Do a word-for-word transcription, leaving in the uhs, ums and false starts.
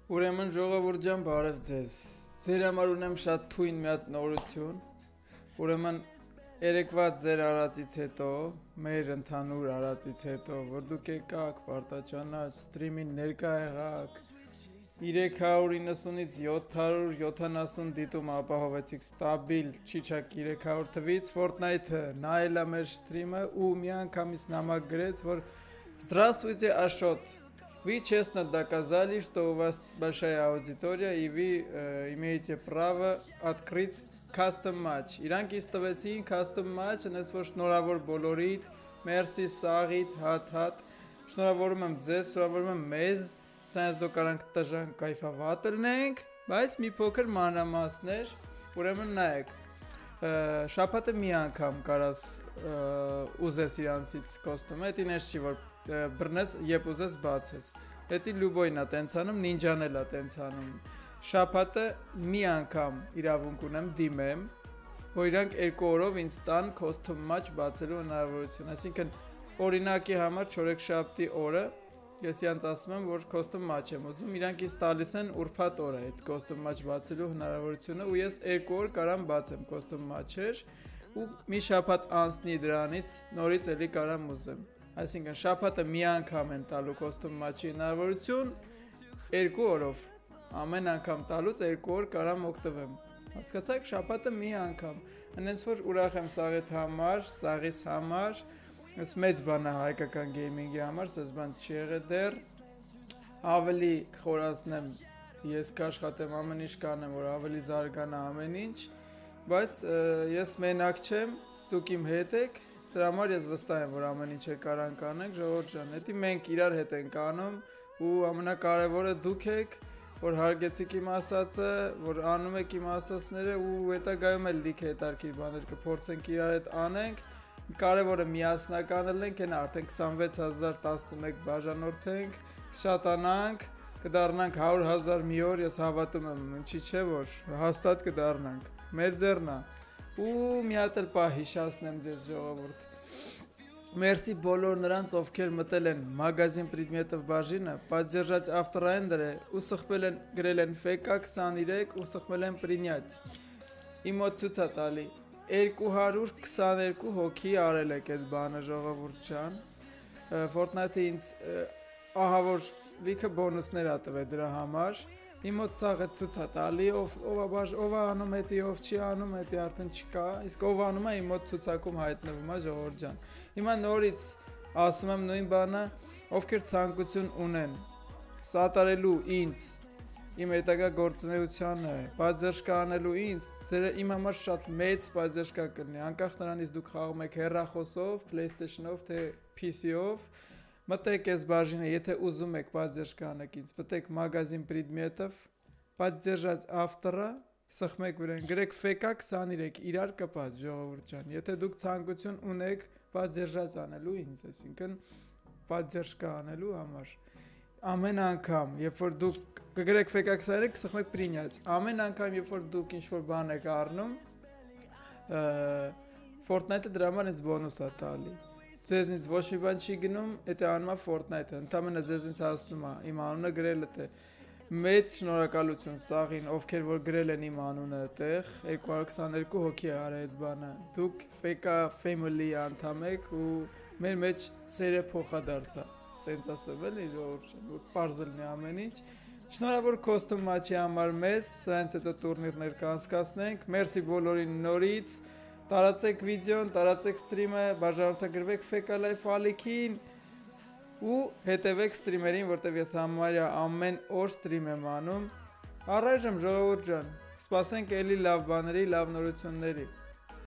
Ուրեմն ժողովուրդ ջան, բարև ձեզ։ Ձեր համար ունեմ շատ թույն մի հատ նորություն։ Ուրեմն երեկվա ձեր արածից հետո, մեր ընդհանուր արածից հետո, որ դուք եկաք, պարտաճանաչ, սթրիմին ներկա եղաք, երեք հարյուր իննսունից յոթ հարյուր յոթանասուն դիտում ապահովեցիք ստաբիլ, չիչակ երեք հարյուր թվից, Fortnite-ը նայել է մեր սթրիմը ու միանգամից նամակ գրեց, որ «Здравствуйте, Ашот». Вы честно доказали, что у вас большая аудитория и вы э, имеете право открыть custom match. Իրանք իստվեցին custom match, այնպես որ շնորհավոր բոլորիդ, merci սաղիդ, հատ-հատ, շնորհավորում եմ ձեզ, շնորհավորում եմ մեզ, սայնս դու կարանք տժան կայֆավատելնենք, բայց մի փոքր մանրամասներ, ուրեմն նայեք, շաբաթը մի անգամ կարաս ուզես իրանցից կոստում, էտին ես չի, որ բրնես, երբ ուզես բացես, էտի լուբոյն է տենցանում, նինջան էլ է տենցանում, շաբաթը մի անգամ իրավունք ունեմ դիմեմ, որ իրանք երկու օրով ինձ տան կոստում մաչ բացելու հնարավորություն, այսինքն օրինակի համար չորեքշաբթի օրը, ես իրանց ասում եմ, որ կոստում մաչ եմ ուզում, իրանք ինձ տալիս են ուրբաթ օրը այդ կոստում մաչ բացելու հնարավորությունը ու ես երկու օր կարամ բացեմ կոստում մաչեր ու մի շաբաթ անցնի դրանից նորից էլի կարամ ուզեմ, այսինքն շաբաթը մի անգամ են տալու կոստում մաչի հնարավորություն, երկու օրով, ամեն անգամ տալուց երկու օր կարամ օգտվեմ, հասկացաք, շաբաթը մի անգամ, այնպես որ ուրախ եմ սաղիդ համար, սաղիս համար, Ես մեծ բան է հայկական գեյմինգի համար, սես բան չի եղել դեռ, ավելի կխորացնեմ, ես կաշխատեմ ամեն ինչ կանեմ, որ ավելի զարգանա ամեն ինչ, բայց ես մենակ չեմ, դուք իմ հետ եք, դրա համար ես վստահ եմ, որ ամեն ինչ է կարանք անենք, ժողովուրդ ջան, հետի մենք իրար հետ ենք անում ու ամենակարևորը դուք եք, որ հարգեցիք իմ ասածը, որ անում եք իմ ասածները ու հետագայում էլ լիք հետարքիր բաներ կփորձենք իրար հետ անենք Կարևորը միասնական ենք, են արդեն քսանվեց հազար տասնմեկ բաժանորդ ենք, շատանանք, կդառնանք հարյուր հազար մի օր, ես հավատում եմ, ինչի չէ որ հաստատ կդառնանք, մեր ձեռնա, ու մի հատ էլ պահ հիշացնեմ ձեզ ժողովուրդ, Մերսի բոլոր նրանց, ովքեր մտել են մագազին Predmetov բաժինը, поддержать ավտորայնդերը, ու սխմել են, գրել են F K քսաներեք ու սխմել են принять, իմ մոտ ցույց է տալի երկու հարյուր քսաներկու հոգի արել եք այդ բանը ժողովուրդ ջան Fortnite-ը ինձ ահա որ լիքը բոնուսներ ա տվել դրա համար իմ մոտ ցաղը ցույց ա տալի ով ով ով անում էդի ով չի անում էդի արդեն չկա իսկ ով անում է իմ մոտ ցուցակում հայտնվում է ժողովուրդ ջան հիմա նորից ասում եմ նույն բանը ովքեր ցանկություն ունեն սատարելու ինձ Իմ հետագա գործունեությանը, բաժշկա անելու ինձ, իմ համար շատ մեծ բաժշկա կլինի, անկախ նրանից դուք խաղում եք հեռախոսով, PlayStation-ով, թե P C-ով, մտեք այս բաժինը, եթե ուզում եք բաժշկա անեք ինձ, մտեք մագազին Predmetov, поддержать автора, սխմեք վրան, գրեք F K քսաներեք, իրար կպած, ժողովուրդ ջան, եթե դուք ցանկություն ունեք поддержать անելու ինձ, այսինքն բաժշկա անելու համար Ամեն անգամ, երբ որ դուք կգրեք F K քսաներեք, սխմեք принять, ամեն անգամ, երբ որ դուք ինչ-որ բան եք առնում, Fortnite-ը դրա համար ինձ բոնուս է տալի, ձեզնից ոչ մի բան չի գնում, էդ է անում է Fortnite-ը, ընդամենը ձեզնից հասնում է, իմ անունը գրել է մեծ շնորհակալություն սաղին, ովքեր որ գրել են իմ անունը տեղ, երկու հարյուր քսաներկու հոգի է արել այդ բանը, դուք F K family անդամ եք ու մեր մեջ սերը փոխադարձա Սենց ասեմ էլի ժողովուրդ որ պարզելն է ամեն ինչ Շնորհավոր կոստում մաչի համար մեզ, սրանց հետո տուրնիրներ կանցկացնենք, մերսի բոլորին նորից, տարածեք վիդեոն, տարածեք ստրիմը, բաժանորդագրվեք F K Live ալիքին ու հետևեք ստրիմերին, որտեղ ես համարյա ամեն օր ստրիմ եմ անում։ Առայժմ ժողովուրդ ջան, սպասենք էլի լավ բաների, լավ նորությունների։